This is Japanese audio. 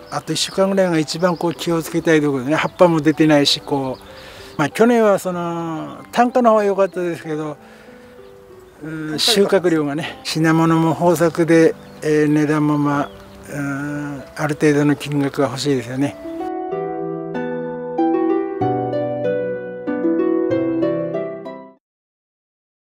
あと1週間ぐらいが一番気をつけたいところでね、葉っぱも出てないし去年は単価の方は良かったですけど、収穫量がね、品物も豊作で、値段もある程度の金額が欲しいですよね。